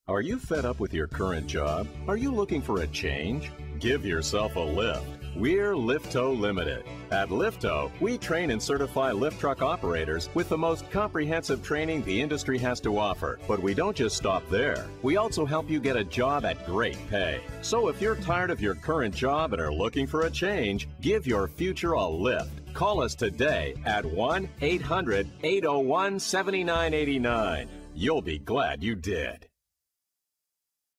Are you fed up with your current job? Are you looking for a change? Give yourself a lift. We're Liftow Limited. At Liftow, we train and certify lift truck operators with the most comprehensive training the industry has to offer. But we don't just stop there. We also help you get a job at great pay. So if you're tired of your current job and are looking for a change, give your future a lift. Call us today at 1-800-801-7989. You'll be glad you did.